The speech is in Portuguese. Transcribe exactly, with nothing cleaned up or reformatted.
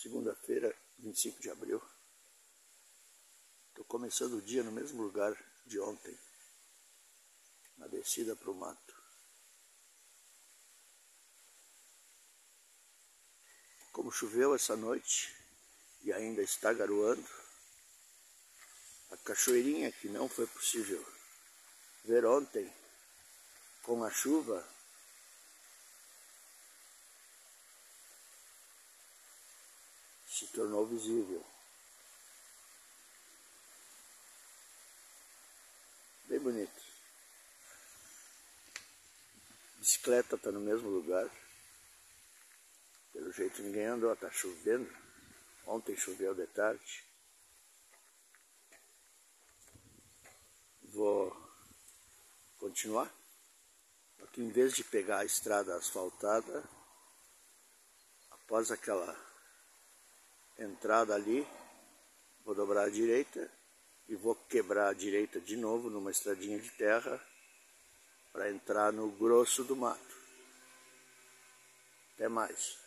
Segunda-feira, vinte e cinco de abril. Estou começando o dia no mesmo lugar de ontem, na descida para o mato. Como choveu essa noite e ainda está garoando, a cachoeirinha que não foi possível ver ontem com a chuva, se tornou visível. Bem bonito. Bicicleta está no mesmo lugar. Pelo jeito ninguém andou, está chovendo. Ontem choveu de tarde. Vou continuar. Aqui, em vez de pegar a estrada asfaltada, após aquela entrada ali, vou dobrar à direita e vou quebrar à direita de novo numa estradinha de terra para entrar no grosso do mato. Até mais.